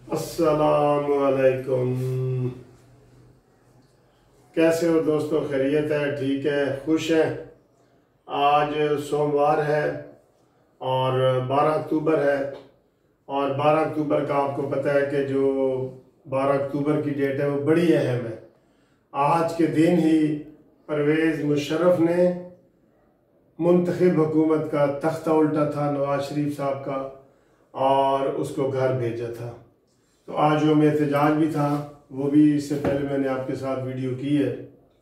अस्सलामुअलैकुम। कैसे हो दोस्तों? खैरियत है? ठीक है? खुश हैं? आज सोमवार है और 12 अक्टूबर है। और 12 अक्टूबर का आपको पता है कि जो 12 अक्टूबर की डेट है वो बड़ी अहम है। आज के दिन ही परवेज़ मुशर्रफ ने मुंतखब हुकूमत का तख्ता उल्टा था नवाज शरीफ साहब का और उसको घर भेजा था। तो आज जो में एहतजाज भी था, वो भी इससे पहले मैंने आपके साथ वीडियो की है।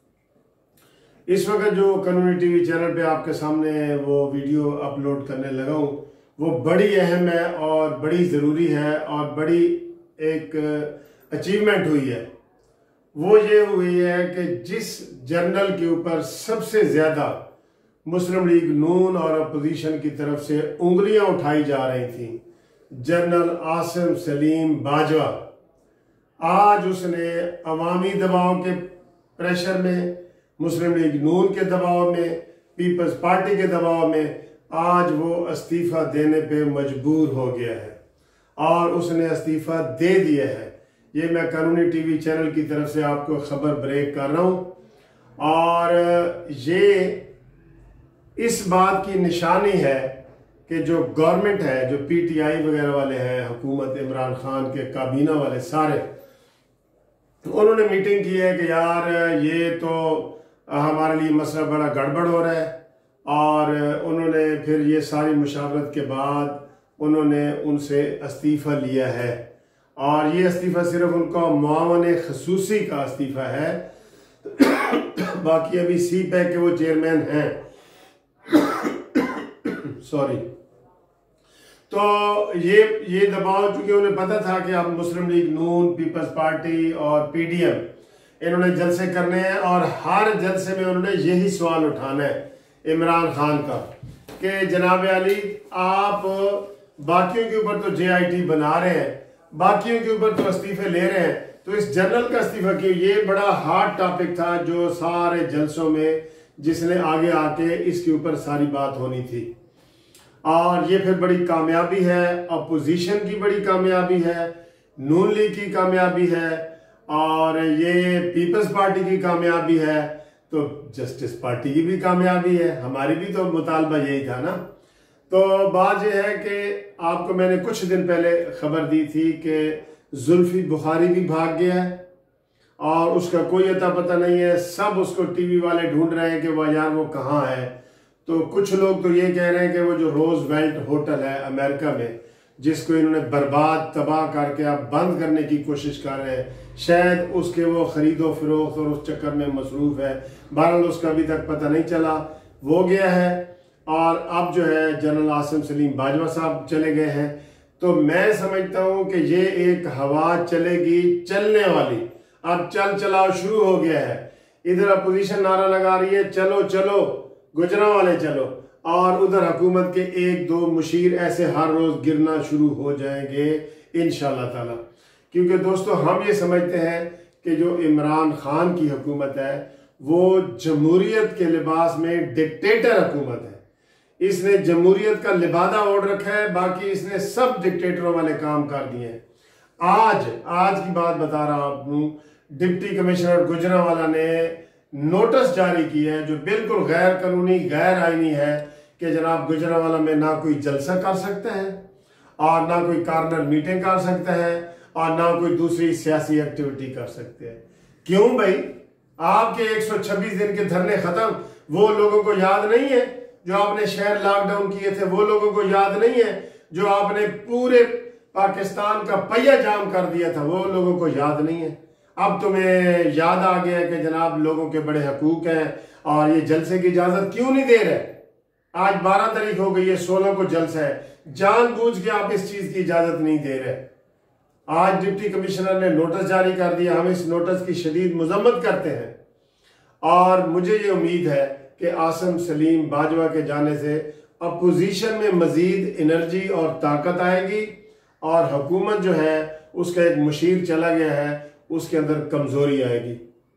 इस वक्त जो कानूनी टीवी चैनल पे आपके सामने वो वीडियो अपलोड करने लगा हूँ, वो बड़ी अहम है और बड़ी ज़रूरी है और बड़ी एक अचीवमेंट हुई है। वो ये हुई है कि जिस जर्नल के ऊपर सबसे ज़्यादा मुस्लिम लीग नून और अपोजिशन की तरफ से उंगलियां उठाई जा रही थी, जनरल आसिम सलीम बाजवा, आज उसने अवामी दबाव के प्रेशर में, मुस्लिम लीग नून के दबाव में, पीपल्स पार्टी के दबाव में आज वो इस्तीफा देने पे मजबूर हो गया है और उसने इस्तीफा दे दिया है। ये मैं कानूनी टीवी चैनल की तरफ से आपको खबर ब्रेक कर रहा हूं और ये इस बात की निशानी है कि जो गवर्नमेंट है, जो पीटीआई वगैरह वाले हैं, हुकूमत इमरान खान के काबीना वाले सारे, उन्होंने मीटिंग की है कि यार ये तो हमारे लिए मसला बड़ा गड़बड़ हो रहा है। और उन्होंने फिर ये सारी मुशावरत के बाद उन्होंने उनसे इस्तीफ़ा लिया है और ये इस्तीफ़ा सिर्फ उनका मुआवन खसूसी का इस्तीफ़ा है। बाकी अभी सी पैक के वो चेयरमैन हैं। सॉरी। तो ये दबाव, चूंकि उन्हें पता था कि अब मुस्लिम लीग नून, पीपल्स पार्टी और पीडीएम इन्होंने जलसे करने हैं और हर जलसे में उन्होंने यही सवाल उठाना है इमरान खान का कि जनाब अली, आप बाकियों के ऊपर तो जेआईटी बना रहे हैं, बाकियों के ऊपर तो इस्तीफे ले रहे हैं, तो इस जनरल का इस्तीफा क्यों? ये बड़ा हार्ड टॉपिक था जो सारे जलसों में जिसने आगे आके इसके ऊपर सारी बात होनी थी। और ये फिर बड़ी कामयाबी है, अपोजिशन की बड़ी कामयाबी है, नून लीग की कामयाबी है और ये पीपल्स पार्टी की कामयाबी है, तो जस्टिस पार्टी की भी कामयाबी है। हमारी भी तो मुतालबा यही था ना। तो बात यह है कि आपको मैंने कुछ दिन पहले खबर दी थी कि जुल्फी बुखारी भी भाग गया है और उसका कोई अता पता नहीं है। सब उसको टीवी वाले ढूंढ रहे हैं कि वह यार वो कहाँ है। तो कुछ लोग तो ये कह रहे हैं कि वो जो रोजवेल्ट होटल है अमेरिका में, जिसको इन्होंने बर्बाद तबाह करके अब बंद करने की कोशिश कर रहे हैं, शायद उसके वो खरीदो फरोख्त और उस चक्कर में मसरूफ है। बहरहाल उसका अभी तक पता नहीं चला, वो गया है। और अब जो है जनरल आसिम सलीम बाजवा साहब चले गए हैं। तो मैं समझता हूं कि ये एक हवा चलेगी चलने वाली, अब चल चलाओ शुरू हो गया है। इधर अपोजिशन नारा लगा रही है चलो चलो गुजरांवाले चलो, और उधर हुकूमत के एक दो मुशीर ऐसे हर रोज गिरना शुरू हो जाएंगे इंशाल्लाह ताला। क्योंकि दोस्तों हम ये समझते हैं कि जो इमरान खान की हुकूमत है वो जमहूरियत के लिबास में डिक्टेटर हुकूमत है। इसने जमहूरियत का लिबादा ओढ़ रखा है, बाकी इसने सब डिक्टेटरों वाले काम कर दिए हैं। आज की बात बता रहा हूं, डिप्टी कमिश्नर गुजरांवाला ने नोटिस जारी किया है जो बिल्कुल गैर कानूनी, गैर आईनी है कि जनाब गुजरांवाला में ना कोई जलसा कर सकता है और ना कोई कार्नर मीटिंग कर सकता है और ना कोई दूसरी सियासी एक्टिविटी कर सकते हैं। क्यों भाई? आपके 126 दिन के धरने खत्म, वो लोगों को याद नहीं है जो आपने शहर लॉकडाउन किए थे? वो लोगों को याद नहीं है जो आपने पूरे पाकिस्तान का पहिया जाम कर दिया था? वो लोगों को याद नहीं है। अब तुम्हें याद आ गया कि जनाब लोगों के बड़े हकूक हैं और ये जलसे की इजाजत क्यों नहीं दे रहे? आज 12 तारीख हो गई है, 16 को जलसा है, जानबूझ के आप इस चीज की इजाजत नहीं दे रहे। आज डिप्टी कमिश्नर ने नोटिस जारी कर दिया, हम इस नोटिस की शदीद मजम्मत करते हैं और मुझे ये उम्मीद है कि आसिम सलीम बाजवा के जाने से अपोजिशन में मजीद एनर्जी और ताकत आएगी और हुकूमत जो है उसका एक मुशीर चला गया है, उसके अंदर कमजोरी आएगी।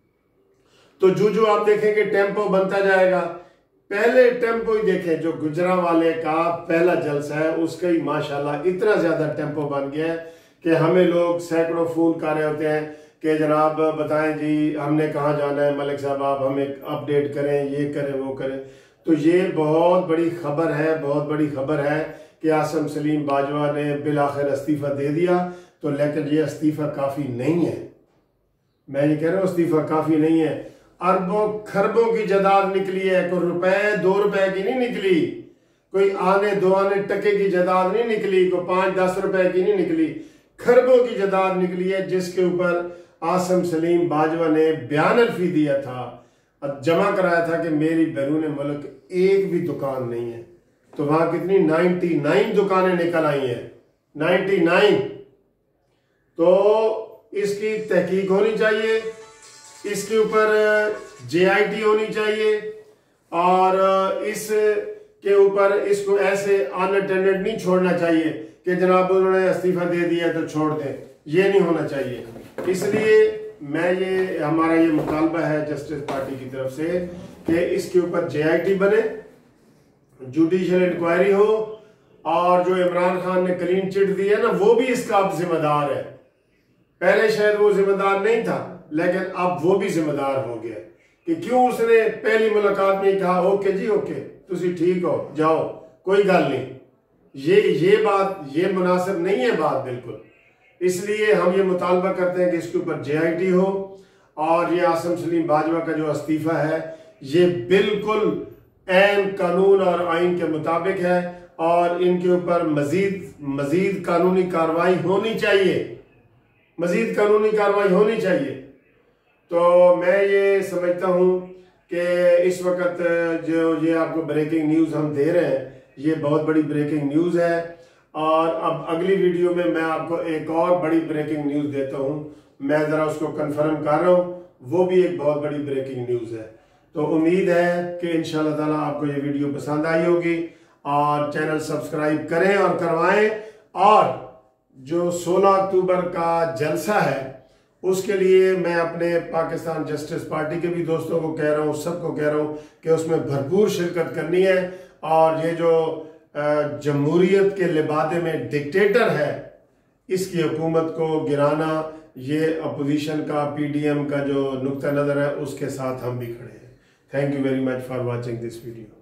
तो जो आप देखेंगे टेम्पो बनता जाएगा। पहले टेम्पो ही देखें, जो गुजरांवाले का पहला जलसा है उसका ही माशाल्लाह इतना ज्यादा टेम्पो बन गया है कि हमें लोग सैकड़ों फोन कर रहे होते हैं कि जनाब बताएं जी हमने कहाँ जाना है, मलिक साहब आप हमें अपडेट करें, ये करें वो करें। तो ये बहुत बड़ी खबर है, बहुत बड़ी खबर है कि आसिम सलीम बाजवा ने बिल आखिर इस्तीफा दे दिया। तो लेकिन ये इस्तीफा काफ़ी नहीं है, मैं ये कह रहा हूँ इस्तीफा काफ़ी नहीं है। अरबों खरबों की जायदाद निकली है, कोई रुपए 2 रुपए की नहीं निकली, कोई आने 2 आने टके की जायदाद नहीं निकली, कोई 5-10 रुपए की नहीं निकली, खरबों की जायदाद निकली है, जिसके ऊपर आसिम सलीम बाजवा ने बयान अल्फी दिया था, जमा कराया था कि मेरी बैरून मुल्क एक भी दुकान नहीं है। तो वहां कितनी 99 दुकानें निकल आई हैं, 99। तो इसकी तहकीक होनी चाहिए, इसके ऊपर JIT होनी चाहिए और इसके ऊपर इसको ऐसे अनअटेंडेड नहीं छोड़ना चाहिए कि जनाब उन्होंने इस्तीफा दे दिया तो छोड़ दें, ये नहीं होना चाहिए। इसलिए मैं ये हमारा ये मुतालबा है जस्टिस पार्टी की तरफ से कि इसके ऊपर JIT बने, जुडिशियल इंक्वायरी हो, और जो इमरान खान ने क्लीन चिट दी है ना वो भी इसका अब जिम्मेदार है। पहले शायद वो जिम्मेदार नहीं था, लेकिन अब वो भी जिम्मेदार हो गया कि क्यों उसने पहली मुलाकात में कहा ओके जी ओके तुसी ठीक हो जाओ कोई गल नहीं। ये बात ये मुनासिब नहीं है बात बिल्कुल। इसलिए हम ये मुतालबा करते हैं कि इसके ऊपर JIT हो और ये आसिम सलीम बाजवा का जो इस्तीफा है ये बिल्कुल ऐन कानून और आइन के मुताबिक है और इनके ऊपर मजीद कानूनी कार्रवाई होनी चाहिए, मजीद कानूनी कार्रवाई होनी चाहिए। तो मैं ये समझता हूँ कि इस वक्त जो ये आपको ब्रेकिंग न्यूज़ हम दे रहे हैं ये बहुत बड़ी ब्रेकिंग न्यूज़ है। और अब अगली वीडियो में मैं आपको एक और बड़ी ब्रेकिंग न्यूज़ देता हूँ, मैं ज़रा उसको कंफर्म कर रहा हूँ, वो भी एक बहुत बड़ी ब्रेकिंग न्यूज़ है। तो उम्मीद है कि इंशाल्लाह ताला आपको ये वीडियो पसंद आई होगी और चैनल सब्सक्राइब करें और करवाएं। और जो 16 अक्टूबर का जलसा है उसके लिए मैं अपने पाकिस्तान जस्टिस पार्टी के भी दोस्तों को कह रहा हूँ, सबको कह रहा हूँ कि उसमें भरपूर शिरकत करनी है। और ये जो जमहूरियत के लिबादे में डिक्टेटर है इसकी हुकूमत को गिराना, ये अपोजिशन का PDM का जो नुक्ता नज़र है उसके साथ हम भी खड़े हैं। Thank you very much for watching this video.